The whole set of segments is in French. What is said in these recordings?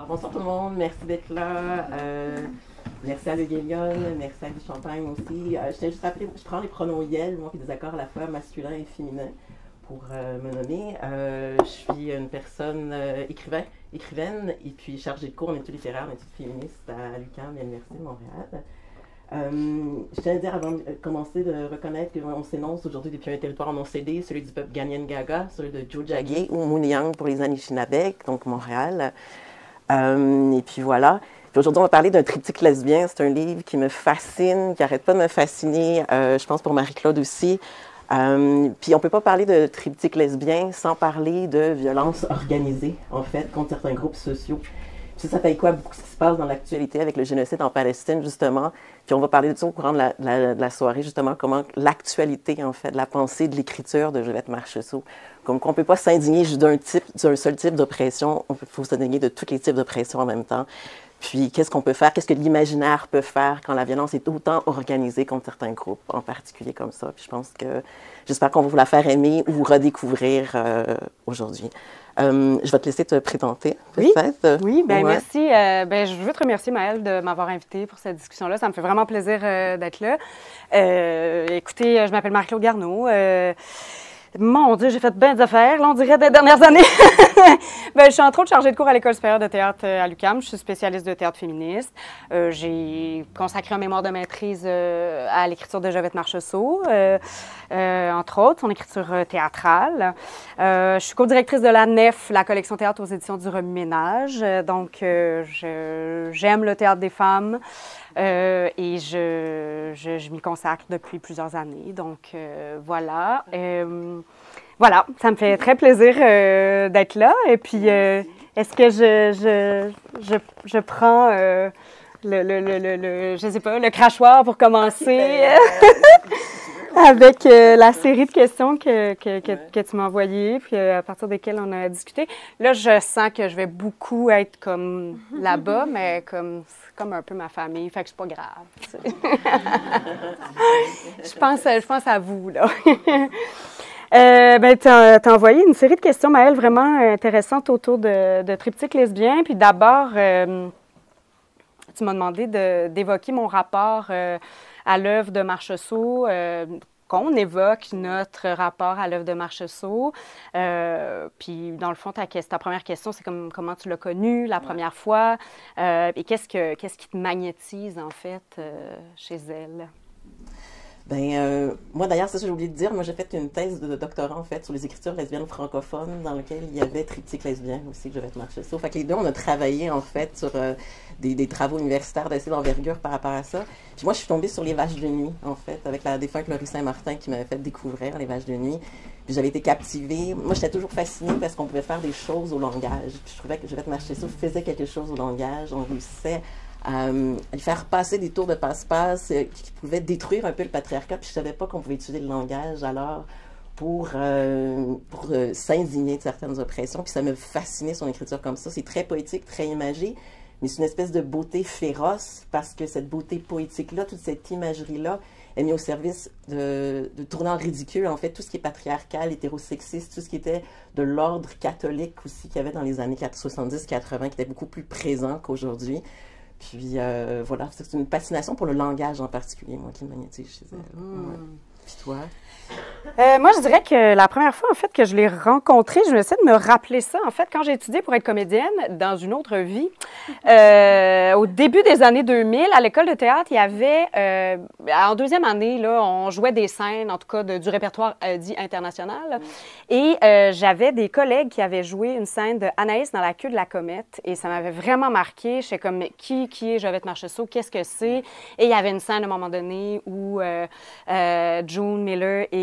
bonsoir tout le monde, merci d'être là. Merci à Le Guélion, merci à Guy Champagne aussi. Je tiens juste à rappeler, je prends les pronoms yel, moi, puis des accords à la fois masculin et féminin pour me nommer. Je suis une personne écrivaine et puis chargée de cours en études littéraires, en études féministes à l'UQAM et à l'Université de Montréal. Je tiens à dire avant de commencer de reconnaître qu'on s'énonce aujourd'hui depuis un territoire non cédé, celui du peuple Ganyen-Gaga, celui de Tiohtià:ke ou Mouniang pour les Anishinabek, donc Montréal. Et puis voilà. Puis aujourd'hui, on va parler d'un triptyque lesbien. C'est un livre qui me fascine, qui n'arrête pas de me fasciner, je pense pour Marie-Claude aussi. Puis on ne peut pas parler de triptyque lesbien sans parler de violence organisée, en fait, contre certains groupes sociaux. Puis ça fait quoi beaucoup ce qui se passe dans l'actualité avec le génocide en Palestine, justement. Puis on va parler de ça au courant de la soirée, justement, comment l'actualité, en fait, de la pensée, de l'écriture de Jolette Marchessault. Comme qu'on ne peut pas s'indigner juste d'un seul type d'oppression, il faut s'indigner de tous les types d'oppression en même temps. Puis qu'est-ce qu'on peut faire, qu'est-ce que l'imaginaire peut faire quand la violence est autant organisée contre certains groupes, en particulier comme ça. Puis je pense que, j'espère qu'on va vous la faire aimer ou redécouvrir aujourd'hui. Je vais te laisser te présenter, peut-être. Oui, bien ouais. merci. Je veux te remercier, Maëlle, de m'avoir invitée pour cette discussion-là. Ça me fait vraiment plaisir d'être là. Écoutez, je m'appelle Marie-Claude Garneau. Mon Dieu, j'ai fait bien des affaires, là, on dirait, des dernières années. Je suis entre autres chargée de cours à l'École supérieure de théâtre à l'UQAM. Je suis spécialiste de théâtre féministe. J'ai consacré un mémoire de maîtrise à l'écriture de Jolette Marchessault, entre autres, son écriture théâtrale. Je suis co-directrice de la NEF, la collection théâtre aux éditions du Remue-Ménage. Donc, j'aime le théâtre des femmes. Et je m'y consacre depuis plusieurs années. Donc, voilà. Voilà, ça me fait très plaisir d'être là. Et puis, est-ce que je prends je sais pas, le crachoir pour commencer avec la série de questions que tu m'as envoyées, puis à partir desquelles on a discuté. Là, je sens que je vais beaucoup être comme là-bas, mais comme un peu ma famille, fait que c'est pas grave. Je pense à vous, là. T'as envoyé une série de questions, Maëlle, vraiment intéressantes autour de triptyque lesbien. Puis d'abord, tu m'as demandé d'évoquer mon rapport à l'œuvre de Marchessault, qu'on évoque notre rapport à l'œuvre de Marchessault. Puis, dans le fond, ta première question, c'est comment tu l'as connue la première fois et qu'est-ce qui te magnétise, en fait, chez elle? Moi, d'ailleurs, c'est ça que j'ai oublié de dire. Moi, j'ai fait une thèse de doctorat, en fait, sur les écritures lesbiennes francophones, dans lequel il y avait triptyque lesbien aussi, que Jolette Marchessault. Fait que les deux, on a travaillé, en fait, sur des travaux universitaires d'assez d'envergure par rapport à ça. Puis moi, je suis tombée sur Les Vaches de nuit, en fait, avec la défunte Laurie Saint-Martin qui m'avait fait découvrir Les Vaches de nuit. Puis j'avais été captivée. Moi, j'étais toujours fascinée parce qu'on pouvait faire des choses au langage. Puis je trouvais que Jolette Marchessault faisait quelque chose au langage. On réussissait à lui faire passer des tours de passe-passe qui pouvaient détruire un peu le patriarcat. Puis je ne savais pas qu'on pouvait utiliser le langage alors pour s'indigner de certaines oppressions. Puis ça me fascinait son écriture comme ça. C'est très poétique, très imagé, mais c'est une espèce de beauté féroce parce que cette beauté poétique-là, toute cette imagerie-là, est mise au service de tourner en ridicule, en fait, tout ce qui est patriarcal, hétérosexiste, tout ce qui était de l'ordre catholique aussi qu'il y avait dans les années 70-80, qui était beaucoup plus présent qu'aujourd'hui. Puis voilà, c'est une fascination pour le langage en particulier, moi, qui me magnétise chez elle. Ouais. Puis toi? Moi, je dirais que la première fois, en fait, que je l'ai rencontrée, je me suis de me rappeler ça, en fait, quand j'ai étudié pour être comédienne dans une autre vie. Au début des années 2000, à l'école de théâtre, il y avait, en deuxième année, là, on jouait des scènes, en tout cas, du répertoire dit international. Et j'avais des collègues qui avaient joué une scène de Anaïs dans La queue de la comète. Et ça m'avait vraiment marqué. J'étais comme, mais qui est Jolette Marchessault? Qu'est-ce que c'est? Et il y avait une scène, à un moment donné, où June Miller et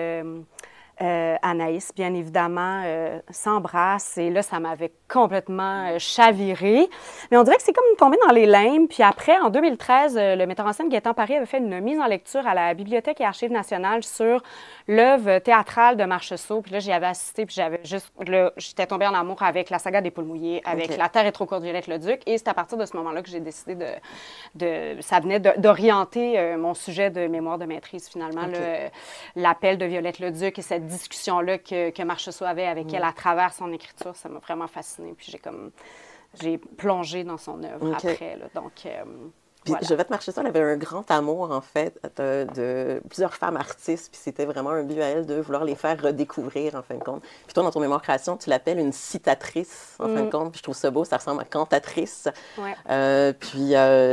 Anaïs, bien évidemment, s'embrassent. Et là, ça m'avait complètement chavirée. Mais on dirait que c'est comme tombé dans les limbes. Puis après, en 2013, le metteur en scène Gaétan Paré avait fait une mise en lecture à la Bibliothèque et Archives nationales sur l'œuvre théâtrale de Marchessault. Puis là, j'y avais assisté, puis j'étais tombée en amour avec la saga des Poules mouillées, avec La terre est trop courte de Violette Leduc. Et c'est à partir de ce moment-là que j'ai décidé ça venait d'orienter mon sujet de mémoire de maîtrise, finalement, l'appel de Violette Leduc et cette discussion-là que Marchessault avait avec elle à travers son écriture. Ça m'a vraiment fascinée. Puis j'ai comme j'ai plongé dans son œuvre après. Là. Donc, puis voilà. Jovette Marchessault avait un grand amour, en fait, de plusieurs femmes artistes, puis c'était vraiment un but à elle de vouloir les faire redécouvrir, en fin de compte. Puis toi, dans ton mémoire création, tu l'appelles une citatrice, en fin de compte. Puis je trouve ça beau, ça ressemble à cantatrice. Puis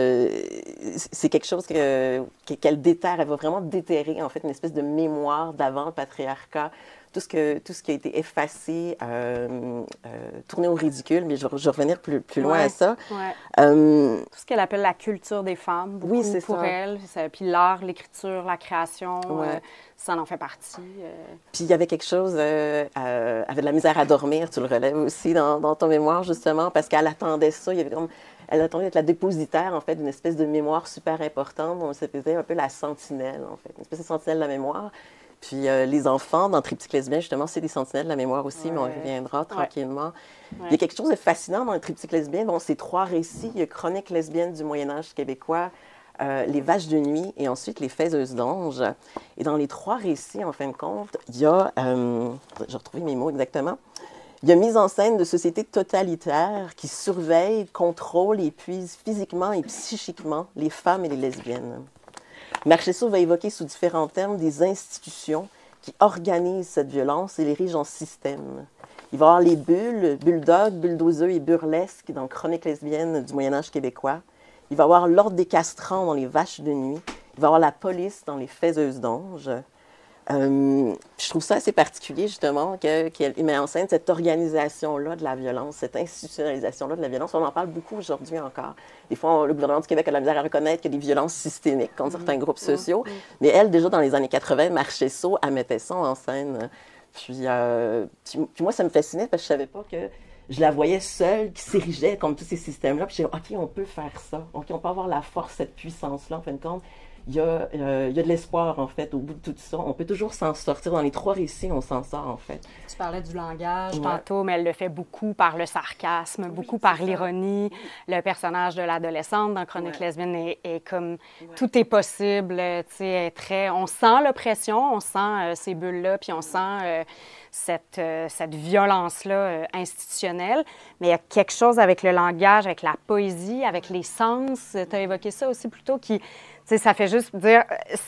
c'est quelque chose qu'elle déterre, elle va vraiment déterrer, en fait, une espèce de mémoire d'avant le patriarcat. Tout ce qui a été effacé, tourné au ridicule, mais je vais revenir plus loin à ça. Tout ce qu'elle appelle la culture des femmes, beaucoup pour elle. Puis l'art, l'écriture, la création, ça en fait partie. Puis il y avait quelque chose, elle avait de la misère à dormir, tu le relèves aussi dans ton mémoire, justement, parce qu'elle attendait ça. Il y avait elle attendait d'être la dépositaire, en fait, d'une espèce de mémoire super importante. On se faisait un peu la sentinelle, en fait, une espèce de sentinelle de la mémoire. Puis les enfants, dans Triptyque lesbien, justement, c'est des sentinelles de la mémoire aussi, mais on y reviendra tranquillement. Il y a quelque chose de fascinant dans le Triptyque lesbien. Bon, c'est 3 récits. Il y a Chronique lesbienne du Moyen-Âge québécois, Les Vaches de nuit et ensuite Les Faiseuses d'anges. Et dans les 3 récits, en fin de compte, il y a... je vais retrouver mes mots exactement. Il y a mise en scène de sociétés totalitaires qui surveillent, contrôlent et épuisent physiquement et psychiquement les femmes et les lesbiennes. Marchessault va évoquer sous différents termes des institutions qui organisent cette violence et l'érigent en système. Il va y avoir les bulles, bulldogs, bulldozeux et burlesques dans Chronique lesbienne du Moyen-Âge québécois. Il va y avoir l'ordre des castrants dans Les Vaches de nuit. Il va y avoir la police dans Les Faiseuses d'anges. Je trouve ça assez particulier, justement, qu'elle met en scène cette organisation-là de la violence, cette institutionnalisation-là de la violence. On en parle beaucoup aujourd'hui encore. Des fois, le gouvernement du Québec a de la misère à reconnaître qu'il y a des violences systémiques contre certains groupes sociaux. Mais elle, déjà dans les années 80, Marchessault, elle mettait ça en scène. Puis moi, ça me fascinait parce que je ne savais pas que je la voyais seule, qui s'érigeait comme tous ces systèmes-là. Puis je disais, OK, on peut faire ça. OK, on peut avoir la force, cette puissance-là, en fin de compte. Il y a de l'espoir, en fait, au bout de tout ça. On peut toujours s'en sortir. Dans les 3 récits, on s'en sort, en fait. Tu parlais du langage tantôt, mais elle le fait beaucoup par le sarcasme, beaucoup par l'ironie. Le personnage de l'adolescente dans Chronique lesbienne est comme... Tout est possible, tu sais, on sent l'oppression, on sent ces bulles-là, puis on sent... cette violence-là institutionnelle. Mais il y a quelque chose avec le langage, avec la poésie, avec les sens. Tu as évoqué ça aussi plus tôt, qui, ça fait juste dire,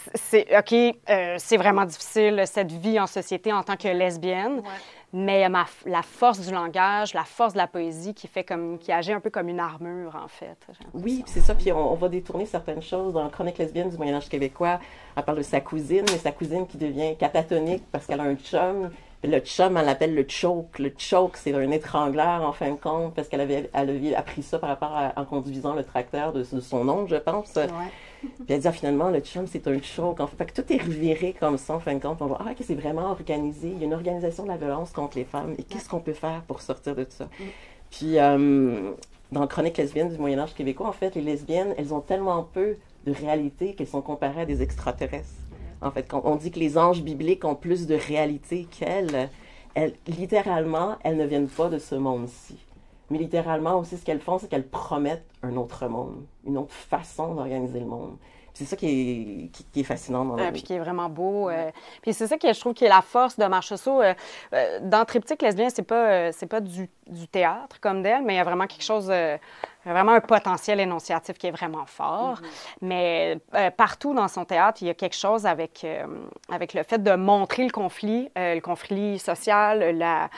OK, c'est vraiment difficile, cette vie en société en tant que lesbienne, mais il y a la force du langage, la force de la poésie qui agit un peu comme une armure, en fait. Oui, c'est ça. Puis on va détourner certaines choses. Dans Chronique lesbienne du Moyen-Âge québécois, elle parle de sa cousine, mais sa cousine qui devient catatonique parce qu'elle a un chum. Le chum, elle l'appelle le choke. Le choke, c'est un étrangleur, en fin de compte, parce qu'elle avait appris ça par rapport en conduisant le tracteur de son oncle, je pense. Puis elle dit, finalement, le chum, c'est un choke. En fait que tout est reviré comme ça, en fin de compte. On voit, que c'est vraiment organisé. Il y a une organisation de la violence contre les femmes. Et qu'est-ce qu'on peut faire pour sortir de tout ça? Puis, dans Chronique lesbienne du Moyen-Âge québécois, en fait, les lesbiennes, elles ont tellement peu de réalité qu'elles sont comparées à des extraterrestres. En fait, quand on dit que les anges bibliques ont plus de réalité qu'elles, littéralement, elles ne viennent pas de ce monde-ci. Mais littéralement aussi, ce qu'elles font, c'est qu'elles promettent un autre monde, une autre façon d'organiser le monde. C'est ça qui est fascinant dans la vie. Puis qui est vraiment beau. Puis c'est ça que je trouve qui est la force de Marchessault. Dans Triptyque lesbien, c'est pas du théâtre comme d'elle, mais il y a vraiment quelque chose... vraiment un potentiel énonciatif qui est vraiment fort. Mais partout dans son théâtre, il y a quelque chose avec le fait de montrer le conflit social,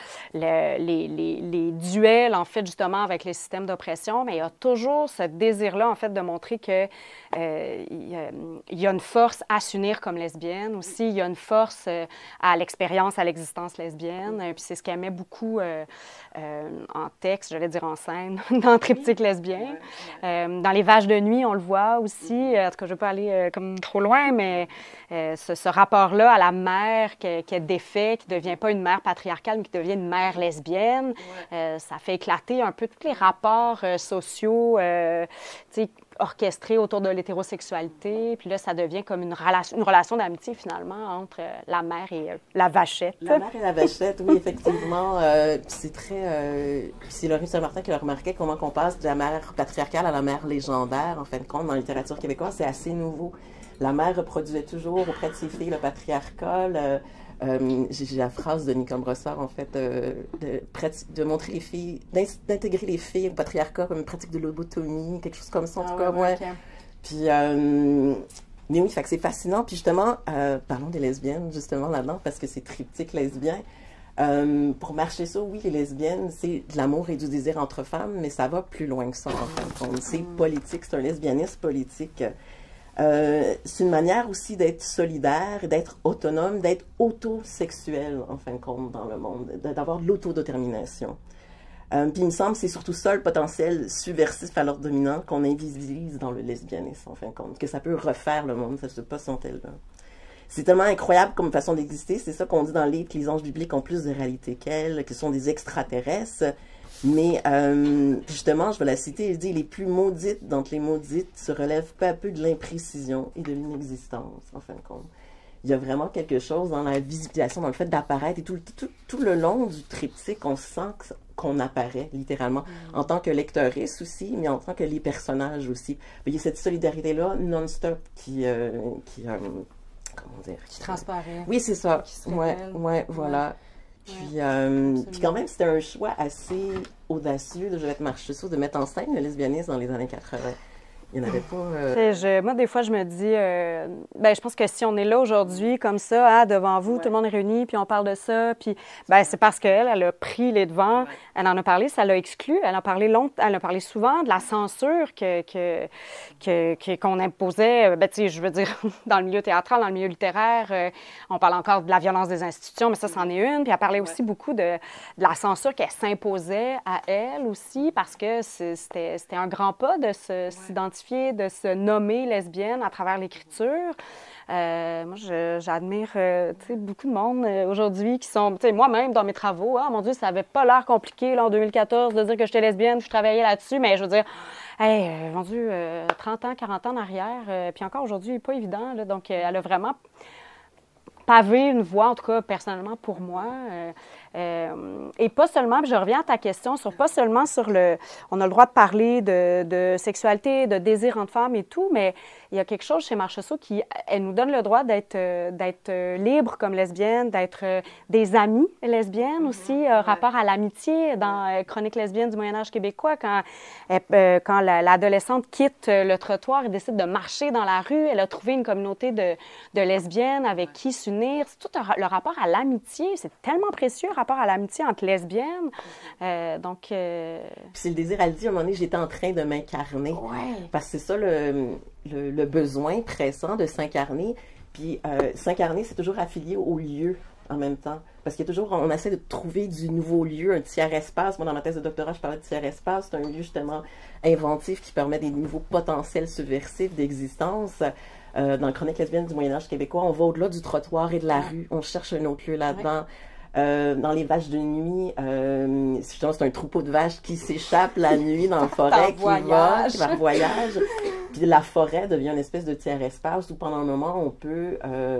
les duels, en fait, justement, avec les systèmes d'oppression. Mais il y a toujours ce désir-là, en fait, de montrer que il y a une force à s'unir comme lesbienne. Aussi, il y a une force à l'expérience, à l'existence lesbienne. Puis c'est ce qu'elle met beaucoup en texte, j'allais dire en scène, dans Triptyque lesbien. Dans Les Vaches de nuit, on le voit aussi. En tout cas, je ne veux pas aller comme trop loin, mais ce rapport-là à la mère qui est défait, qui ne devient pas une mère patriarcale, mais qui devient une mère lesbienne, ça fait éclater un peu tous les rapports sociaux, orchestrés autour de l'hétérosexualité. Puis là, ça devient comme une relation d'amitié, finalement, entre la mère et la vachette. La mère et la vachette, oui, effectivement. C'est très... c'est Laurie Saint-Martin qui le remarquait, comment qu'on passe de la mère patriarcale à la mère légendaire, en fin de compte, dans la littérature québécoise. C'est assez nouveau. La mère reproduisait toujours auprès de ses filles le patriarcat, J'ai la phrase de Nicole Brossard, en fait, de montrer les filles, d'intégrer les filles au patriarcat comme une pratique de lobotomie, quelque chose comme ça, en tout cas, ouais. Okay. Puis, mais oui, fait que c'est fascinant. Puis justement, parlons des lesbiennes, justement, là-dedans, parce que c'est triptyque lesbien. Pour marcher ça, oui, les lesbiennes, c'est de l'amour et du désir entre femmes, mais ça va plus loin que ça, en fait. C'est politique, c'est un lesbianisme politique. C'est une manière aussi d'être solidaire, d'être autonome, d'être autosexuel, en fin de compte, dans le monde, d'avoir de l'autodétermination. Puis il me semble que c'est surtout ça le potentiel subversif à l'ordre dominant qu'on invisibilise dans le lesbianisme, en fin de compte, que ça peut refaire le monde, ça se passe en tel. C'est tellement incroyable comme façon d'exister, c'est ça qu'on dit dans le livre, que les anges bibliques ont plus de réalité qu'elles, que ce sont des extraterrestres. Mais justement, je vais la citer, elle dit « Les plus maudites d'entre les maudites se relèvent peu à peu de l'imprécision et de l'inexistence, en fin de compte. » Il y a vraiment quelque chose dans la visibilisation, dans le fait d'apparaître, et tout le long du triptyque, on sent qu'on apparaît, littéralement, en tant que lecteuriste aussi, mais en tant que les personnages aussi. Il y a cette solidarité-là non-stop comment dire? Qui transparaît. Oui, c'est ça. Ouais, voilà. Puis, puis quand même, c'était un choix assez audacieux de Juliette Marchessault de mettre en scène le lesbianisme dans les années 80. Il n'y en avait pas... Moi, des fois, je me dis... ben, je pense que si on est là aujourd'hui, comme ça, devant vous, tout le monde est réuni, puis on parle de ça, puis ben, c'est parce qu'elle, elle a pris les devants, elle en a parlé, ça l'a exclu, elle a parlé souvent de la censure qu'on imposait, ben, tu sais, je veux dire, dans le milieu théâtral, dans le milieu littéraire, on parle encore de la violence des institutions, mais ça, c'en est une, puis elle parlait aussi beaucoup de la censure qu'elle s'imposait à elle aussi, parce que c'était un grand pas de s'identifier, de se nommer lesbienne à travers l'écriture. Moi, j'admire beaucoup de monde aujourd'hui qui sont... Moi-même, dans mes travaux, mon Dieu, ça n'avait pas l'air compliqué là, en 2014 de dire que j'étais lesbienne, je travaillais là-dessus, mais je veux dire, mon Dieu, 30 ans, 40 ans en arrière, puis encore aujourd'hui, pas évident. Là, donc, elle a vraiment pavé une voie, en tout cas, personnellement, pour moi. Et pas seulement, puis je reviens à ta question, pas seulement sur on a le droit de parler de sexualité, de désir entre femmes et tout, mais il y a quelque chose chez Marchessault elle nous donne le droit d'être libre comme lesbienne, d'être des amies lesbiennes aussi, rapport à l'amitié dans Chroniques lesbiennes du Moyen-Âge québécois, quand l'adolescente quitte le trottoir et décide de marcher dans la rue, elle a trouvé une communauté de lesbiennes avec qui s'unir. C'est tout le rapport à l'amitié, c'est tellement précieux, le rapport à l'amitié entre lesbiennes. Donc... Puis c'est le désir, elle dit, à un moment donné, j'étais en train de m'incarner. Ouais. Parce que c'est ça le besoin pressant de s'incarner. Puis s'incarner, c'est toujours affilié au lieu en même temps. Parce qu'il y a toujours, on essaie de trouver du nouveau lieu, un tiers-espace. Moi, dans ma thèse de doctorat, je parlais de tiers-espace. C'est un lieu justement inventif qui permet des nouveaux potentiels subversifs d'existence. Dans Chroniques lesbiennes du Moyen-Âge québécois, on va au-delà du trottoir et de la rue. On cherche un autre lieu là-dedans. Dans les vaches de nuit, justement, c'est un troupeau de vaches qui s'échappe la nuit dans la forêt, qui va en voyage. Puis la forêt devient une espèce de tiers-espace où pendant un moment, on peut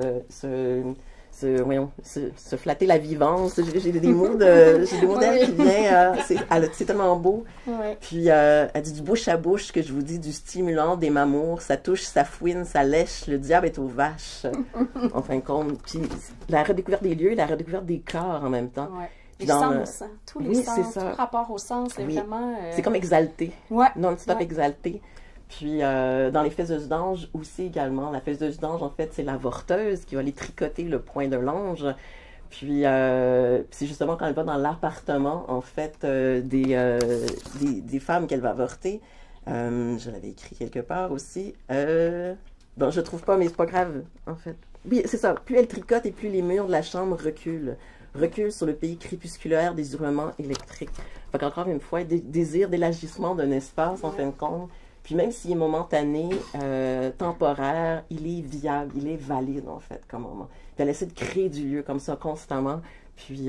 se flatter la vivance. J'ai des mots d'elle qui viennent, c'est tellement beau. Ouais. Puis elle dit du bouche à bouche, que je vous dis, du stimulant, des mamours, ça touche, ça fouine, ça lèche, le diable est aux vaches, en fin de compte. Puis la redécouverte des lieux, la redécouverte des corps en même temps. Ouais. Les sens, tous les sens, tout rapport au sens, c'est vraiment... C'est comme exalté, non-stop exalté. Puis, dans les faises d'ange aussi également. La faiseuses d'ange, en fait, c'est l'avorteuse qui va aller tricoter le poing de l'ange. Puis, c'est justement quand elle va dans l'appartement, en fait, des femmes qu'elle va avorter. Je l'avais écrit quelque part aussi. Bon, je trouve pas, mais c'est pas grave, en fait. Oui, c'est ça. Plus elle tricote et plus les murs de la chambre reculent. Recule sur le pays crépusculaire des hurlements électriques. Fait qu'encore une fois, désir d'élargissement d'un espace, en fin de compte. Puis même s'il est momentané, temporaire, il est viable, il est valide, en fait, comme moment. Puis elle essaie de créer du lieu comme ça constamment. Puis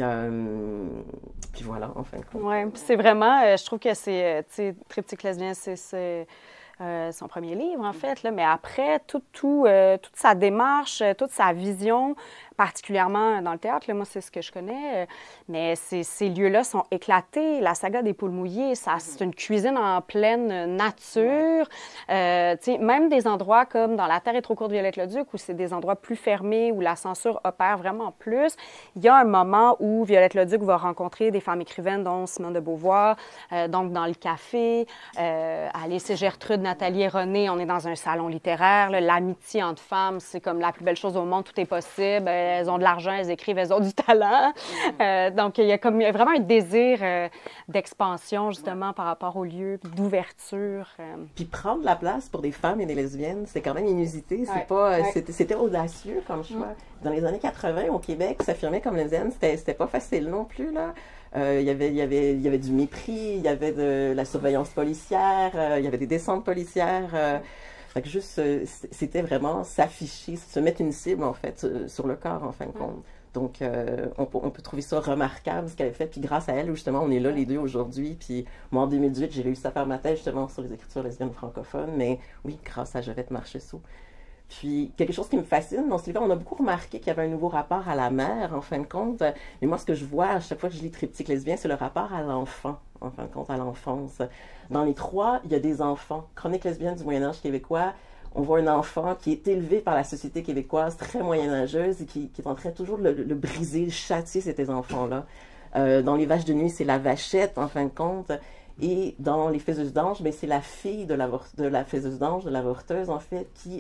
voilà, en fin de compte. Oui, c'est vraiment, je trouve que c'est, tu sais, triptyque lesbien, c'est son premier livre, en fait, là, mais après, toute sa démarche, toute sa vision, particulièrement dans le théâtre, là, moi, c'est ce que je connais, mais ces lieux-là sont éclatés. La saga des poules mouillées, c'est une cuisine en pleine nature. Même des endroits comme dans La Terre est trop courte, Violette Leduc, où c'est des endroits plus fermés, où la censure opère vraiment plus. Il y a un moment où Violette Leduc va rencontrer des femmes écrivaines, dont Simone de Beauvoir, donc dans le café. Alice et Gertrude, Nathalie et René, on est dans un salon littéraire. L'amitié entre femmes, c'est comme la plus belle chose au monde, tout est possible. Elles ont de l'argent, elles écrivent, elles ont du talent. Donc, il y a vraiment un désir d'expansion, justement, par rapport au lieu, d'ouverture. Puis prendre la place pour des femmes et des lesbiennes, c'est quand même inusité. C'était audacieux comme choix. Dans les années 80, au Québec, s'affirmer comme lesbienne, c'était pas facile non plus, là. Il y avait du mépris, il y avait de la surveillance policière, il y avait des descentes policières. Fait que juste, c'était vraiment s'afficher, se mettre une cible, en fait, sur le corps, en fin de compte. Donc, on peut trouver ça remarquable, ce qu'elle a fait. Puis grâce à elle, justement, on est là les deux aujourd'hui. Puis moi, en 2018, j'ai réussi à faire ma thèse, justement, sur les écritures lesbiennes francophones. Mais oui, grâce à Jovette Marcheseau. Puis, quelque chose qui me fascine, dans ce livre, on a beaucoup remarqué qu'il y avait un nouveau rapport à la mère, en fin de compte. Mais moi, ce que je vois à chaque fois que je lis Triptyque lesbien, c'est le rapport à l'enfant, en fin de compte, à l'enfance. Dans les trois, il y a des enfants. Chronique lesbienne du Moyen-Âge québécois, on voit un enfant qui est élevé par la société québécoise, très moyenâgeuse, et qui est en train toujours de le briser, le châtier, ces enfants-là. Dans Les Vaches de nuit, c'est la vachette, en fin de compte. Et dans Les Faiseuses d'ange, c'est la fille de la faiseuse d'ange, de l'avorteuse, en fait, qui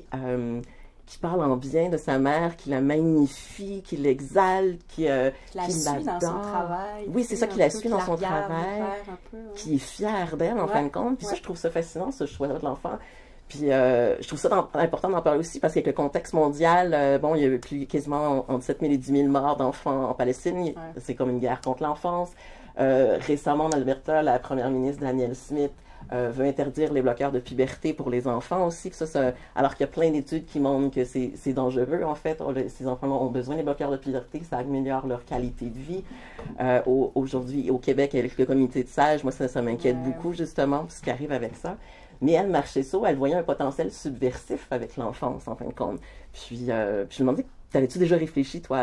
parle en bien de sa mère, qui la magnifie, qui l'exalte, qui la suit dans son travail. Oui, c'est ça, qui la suit dans son travail, qui est fière d'elle, en fin de compte. Puis ça, je trouve ça fascinant, ce choix-là de l'enfant. Puis je trouve ça important d'en parler aussi parce qu'avec le contexte mondial, il y a eu quasiment entre 7 000 et 10 000 morts d'enfants en Palestine. C'est comme une guerre contre l'enfance. Récemment, en Alberta, la première ministre Danielle Smith veut interdire les bloqueurs de puberté pour les enfants aussi. Alors qu'il y a plein d'études qui montrent que c'est dangereux, en fait. Ces enfants ont besoin des bloqueurs de puberté, ça améliore leur qualité de vie. Aujourd'hui, au Québec, avec le comité de sages, moi, ça m'inquiète beaucoup, justement, ce qui arrive avec ça. Mais elle, Marcheseau, elle voyait un potentiel subversif avec l'enfance, en fin de compte. Puis je me demandais, t'avais-tu déjà réfléchi, toi,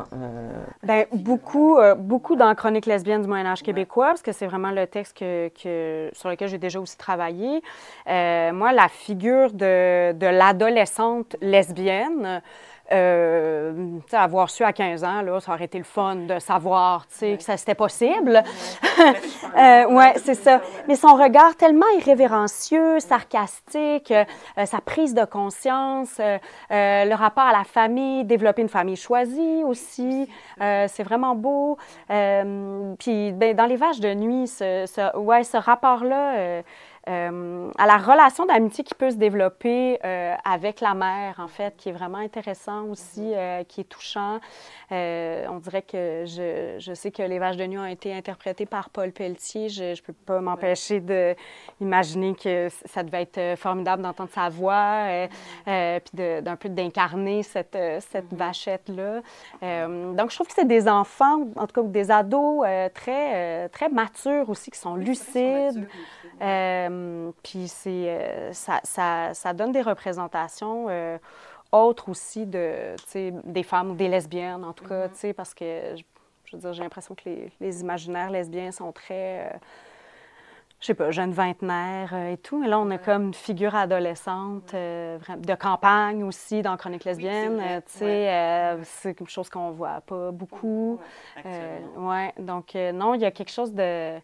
beaucoup dans Chronique lesbienne du Moyen-Âge québécois, parce que c'est vraiment le texte sur lequel j'ai déjà aussi travaillé. Moi, la figure de l'adolescente lesbienne, avoir su à 15 ans, là, ça aurait été le fun de savoir que c'était possible. Oui, c'est ça. Mais son regard tellement irrévérencieux, sarcastique, sa prise de conscience, le rapport à la famille, développer une famille choisie aussi, c'est vraiment beau. Puis dans Les Vaches de nuit, ce rapport-là... à la relation d'amitié qui peut se développer avec la mère, en fait, qui est vraiment intéressant aussi, qui est touchant. On dirait que je sais que Les Vaches de nuit ont été interprétées par Paul Pelletier. Je ne peux pas m'empêcher d'imaginer que ça devait être formidable d'entendre sa voix, puis d'un peu d'incarner cette vachette-là. Donc, je trouve que c'est des enfants, en tout cas des ados très matures aussi, qui sont lucides. Puis ça donne des représentations autres aussi des femmes ou des lesbiennes, en tout cas, parce que, je veux dire, j'ai l'impression que les imaginaires lesbiens sont très, je sais pas, jeunes vingtenaires et tout, mais là, on a comme une figure adolescente de campagne aussi dans Chronique lesbienne, c'est quelque chose qu'on voit pas beaucoup. Donc, non, il y a quelque chose de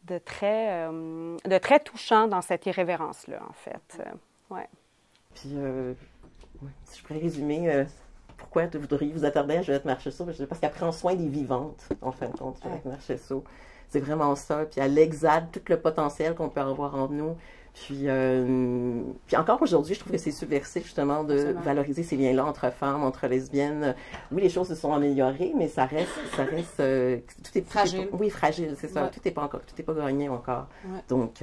très touchant dans cette irrévérence-là, en fait. Puis, si je pourrais résumer, pourquoi vous devriez vous attarder à Jovette Marcheseau? Parce qu'elle prend soin des vivantes, en fin de compte, Jovette Marcheseau. C'est vraiment ça. Puis elle exalte tout le potentiel qu'on peut avoir en nous. Puis encore aujourd'hui, je trouve que c'est subversif, justement, de valoriser ces liens-là entre femmes, entre lesbiennes. Oui, les choses se sont améliorées, mais ça reste tout est fragile. Oui, fragile, c'est ça. Tout n'est pas gagné encore. Donc,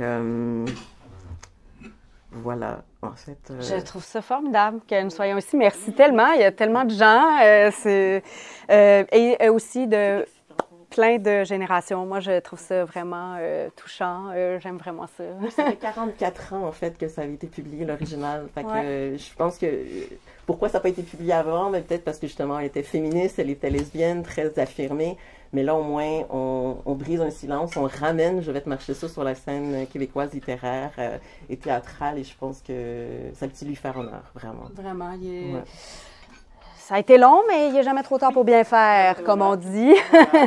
voilà, en fait... Je trouve ça formidable que nous soyons ici. Merci tellement. Il y a tellement de gens. Et aussi de... plein de générations. Moi, je trouve ça vraiment touchant. J'aime vraiment ça. Ça fait 44 ans, en fait, que ça avait été publié, l'original. Fait que je pense que... Pourquoi ça n'a pas été publié avant? Ben, peut-être parce que, justement, elle était féministe, elle était lesbienne, très affirmée. Mais là, au moins, on brise un silence, on ramène Je vais te marcher ça sur la scène québécoise littéraire et théâtrale. Et je pense que ça peut lui faire honneur, vraiment. Vraiment, ça a été long, mais il n'est jamais trop tard pour bien faire, comme on dit.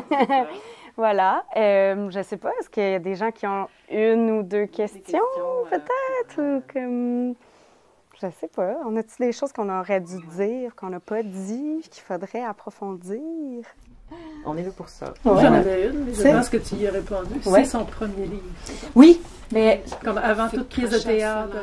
Voilà. Je ne sais pas, est-ce qu'il y a des gens qui ont une ou deux questions peut-être? Ou comme... Je ne sais pas. On a-t-il des choses qu'on aurait dû dire, qu'on n'a pas dit, qu'il faudrait approfondir? On est là pour ça. Ouais. J'en avais une, mais je pense que tu y as répondu. C'est son premier livre. Oui, mais... Comme avant toute pièce de théâtre.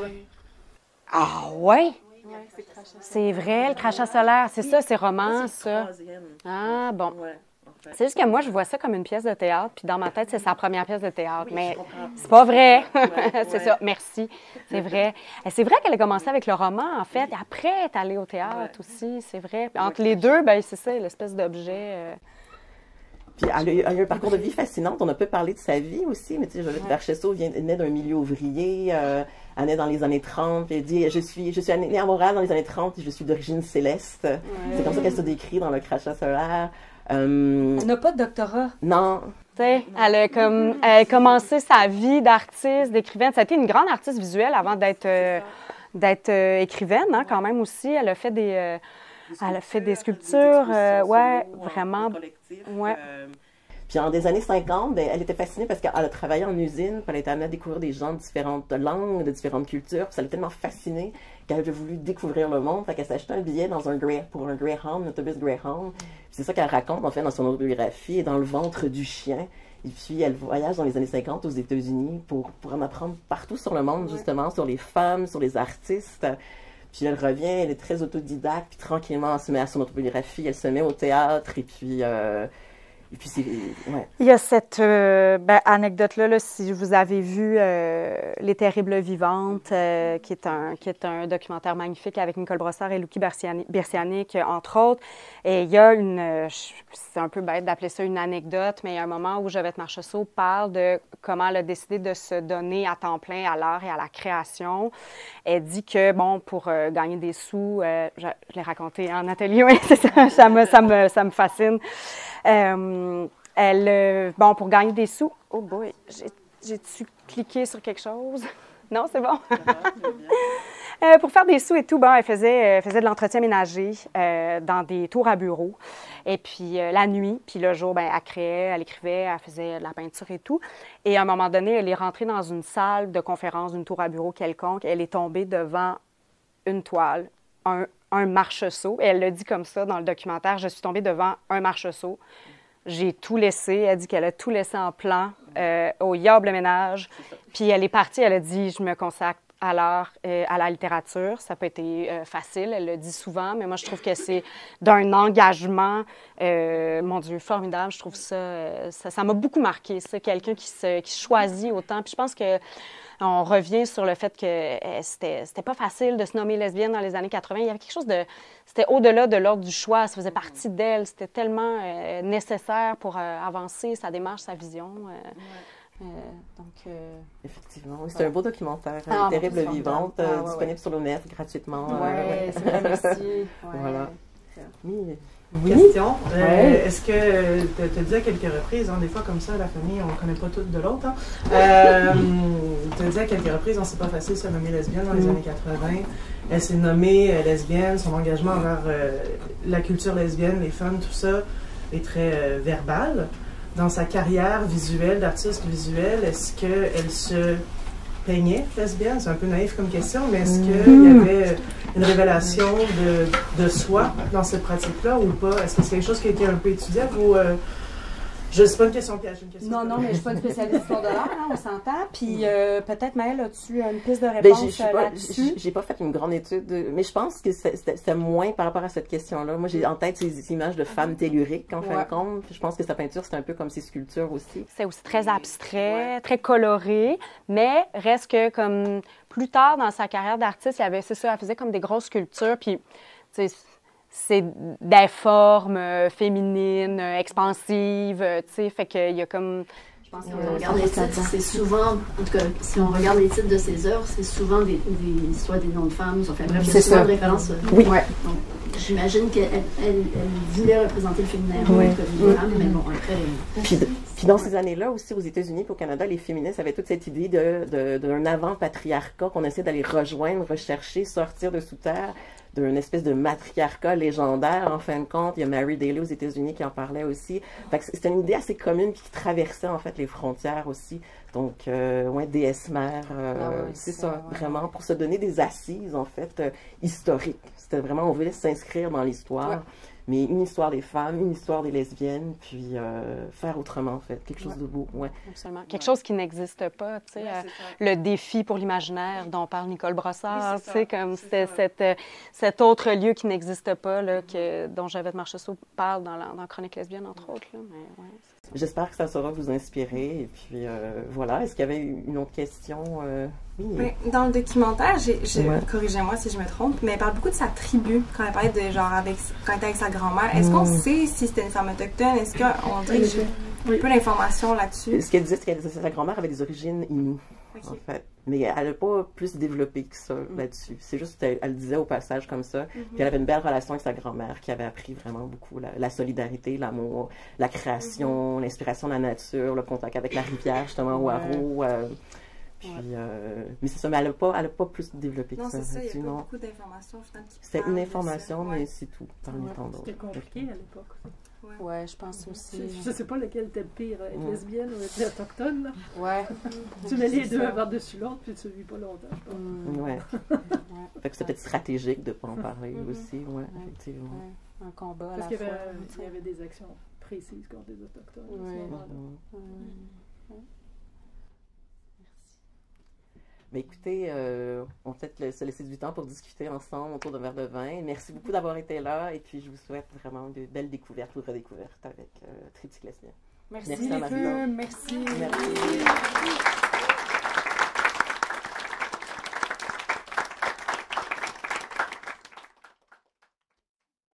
Ah ouais? C'est vrai, le crachat solaire. C'est ça, c'est roman, ça. Ah bon. C'est juste que moi, je vois ça comme une pièce de théâtre, puis dans ma tête, c'est sa première pièce de théâtre. Mais c'est pas vrai. C'est ça, merci. C'est vrai. C'est vrai qu'elle a commencé avec le roman, en fait. Et après, elle est allée au théâtre aussi, c'est vrai. Puis entre les deux, ben c'est ça, l'espèce d'objet... Puis elle a eu un parcours de vie fascinant. On a peu parlé de sa vie aussi, mais tu sais, Jolette Darcheseau naît d'un milieu ouvrier. Elle naît dans les années 30. Puis elle dit je suis née à Montréal dans les années 30 et je suis d'origine céleste. C'est comme ça qu'elle se décrit dans Le crachat solaire. Elle n'a pas de doctorat. Non. Tu sais, elle a commencé sa vie d'artiste, d'écrivaine. Ça a été une grande artiste visuelle avant d'être écrivaine, hein, quand même aussi. Elle a fait des sculptures, vraiment. Ouais. Puis en des années 50, ben, elle était fascinée parce qu'elle a travaillé en usine, puis elle a été amenée à découvrir des gens de différentes langues, de différentes cultures. Puis ça l'a tellement fascinée qu'elle avait voulu découvrir le monde. Fait qu'elle s'est acheté un billet pour un Greyhound, un autobus Greyhound. Puis c'est ça qu'elle raconte en fait dans son autobiographie, dans le ventre du chien. Et puis elle voyage dans les années 50 aux États-Unis pour en apprendre partout sur le monde, justement, sur les femmes, sur les artistes. Puis elle revient, elle est très autodidacte, puis tranquillement, elle se met à son autobiographie, elle se met au théâtre, et puis c'est... Ouais. Il y a cette anecdote-là, là, si vous avez vu Les Terribles Vivantes, qui est un documentaire magnifique avec Nicole Brossard et Louki Bersianic, entre autres. Et il y a c'est un peu bête d'appeler ça une anecdote, mais il y a un moment où Jovette Marchessault parle de comment elle a décidé de se donner à temps plein à l'art et à la création. Elle dit que, bon, pour gagner des sous, je l'ai raconté en atelier, oui, c'est ça me fascine. Pour gagner des sous... Oh boy, j'ai-tu cliqué sur quelque chose? Non, c'est bon. Pour faire des sous et tout, elle faisait de l'entretien ménager dans des tours à bureau. Et puis la nuit, puis le jour, elle créait, elle écrivait, elle faisait de la peinture et tout. Et à un moment donné, elle est rentrée dans une salle de conférence d'une tour à bureau quelconque. Elle est tombée devant une toile, un marcheseau. Et elle le dit comme ça dans le documentaire, « Je suis tombée devant un marcheseau. J'ai tout laissé. » Elle dit qu'elle a tout laissé en plan au Yable Ménage. Puis elle est partie, elle a dit, « Je me consacre à l'art, à la littérature. » Ça n'a pas été facile, elle le dit souvent, mais moi, je trouve que c'est d'un engagement, mon Dieu, formidable. Je trouve ça m'a beaucoup marqué, ça, quelqu'un qui choisit autant. Puis je pense que on revient sur le fait que c'était pas facile de se nommer lesbienne dans les années 80. Il y avait quelque chose de... C'était au-delà de l'ordre du choix. Ça faisait partie d'elle. C'était tellement nécessaire pour avancer sa démarche, sa vision. Effectivement. Oui, c'est un beau documentaire. Terrible Vivante, disponible sur le net gratuitement. Oui, c'est vrai, merci. Voilà. Oui. Question. Est-ce que tu as dit à quelques reprises, des fois comme ça, la famille, on ne connaît pas toutes de l'autre. Tu as dit à quelques reprises, c'est pas facile de se nommer lesbienne dans les années 80. Elle s'est nommée lesbienne, son engagement envers la culture lesbienne, les femmes, tout ça, est très verbal. Dans sa carrière visuelle, d'artiste visuel, est-ce qu'elle se peignait lesbienne? C'est un peu naïf comme question, mais est-ce qu'il y avait une révélation de soi dans cette pratique-là ou pas? Est-ce que c'est quelque chose qui a été un peu étudié ou... C'est pas une question piège, une question. Non, mais je ne suis pas une spécialiste d'histoire de l'art, on s'entend. Puis peut-être, Maëlle, as-tu une piste de réponse là-dessus? J'ai pas fait une grande étude, mais je pense que c'était moins par rapport à cette question-là. Moi, j'ai en tête ces images de femmes telluriques, en fin de compte. Je pense que sa peinture, c'est un peu comme ses sculptures aussi. C'est aussi très abstrait, très coloré, mais reste que comme plus tard dans sa carrière d'artiste, c'est ça, elle faisait comme des grosses sculptures, puis tu sais, c'est des formes féminines, expansives, tu sais, fait qu'il y a comme... Je pense qu'on regarde les titres, c'est souvent, en tout cas, si on regarde les titres de ses œuvres, c'est souvent soit des noms de femmes, soit bref, il y a souvent de références. Oui. Donc, j'imagine qu'elle voulait représenter le féminin mais bon, après... Puis dans ces années-là aussi, aux États-Unis et au Canada, les féministes avaient toute cette idée d'un avant-patriarcat qu'on essaie d'aller rejoindre, rechercher, sortir de sous terre, d'une espèce de matriarcat légendaire. En fin de compte, il y a Mary Daly aux États-Unis qui en parlait aussi. C'était une idée assez commune qui traversait en fait les frontières aussi. Donc, déesse mère, c'est ça, vraiment, pour se donner des assises en fait historiques. C'était vraiment, on voulait s'inscrire dans l'histoire. Mais une histoire des femmes, une histoire des lesbiennes, puis faire autrement, en fait. Quelque chose de beau, Absolument. Quelque chose qui n'existe pas, tu sais. Le défi pour l'imaginaire dont parle Nicole Brossard, tu sais, comme c'était cet autre lieu qui n'existe pas, là, dont Javette Marchessault parle dans Chronique lesbienne, entre autres, là. Mais, j'espère que ça saura vous inspirer. Et puis, voilà. Est-ce qu'il y avait une autre question? Oui. Dans le documentaire, corrigez-moi si je me trompe, mais elle parle beaucoup de sa tribu quand elle parlait de genre quand elle était avec sa grand-mère. Est-ce qu'on sait si c'était une femme autochtone? Est-ce qu'on dirait que j'ai un peu d'informations là-dessus? Ce qu'elle disait, c'est que sa grand-mère avait des origines inouïes, en fait. Mais elle n'a pas plus développé que ça là-dessus. C'est juste qu'elle le disait au passage comme ça. Puis elle avait une belle relation avec sa grand-mère qui avait appris vraiment beaucoup la solidarité, l'amour, la création, l'inspiration de la nature, le contact avec la rivière, justement, au Haro. Mais c'est ça, mais elle n'a pas plus développé que ça. Non, c'est ça, il n'y a pas beaucoup d'informations. C'était une information, mais c'est tout, parmi tant d'autres. C'était compliqué à l'époque. Oui, je pense aussi. Je ne sais pas lequel était pire, être lesbienne ou être autochtone. Là. Ouais. Tu mets les deux par-dessus l'autre, puis tu ne vis pas longtemps, je pense. Ouais. Fait que c'est peut-être stratégique de ne pas en parler aussi, effectivement. Un combat à Parce la fois. Parce qu'il y avait des actions précises contre les autochtones à ce moment-là. Mais écoutez, on va peut-être se laisser du temps pour discuter ensemble autour d'un verre de vin. Merci beaucoup d'avoir été là et puis je vous souhaite vraiment de belles découvertes ou redécouvertes avec Triptyque lesbien. Merci les deux. Merci.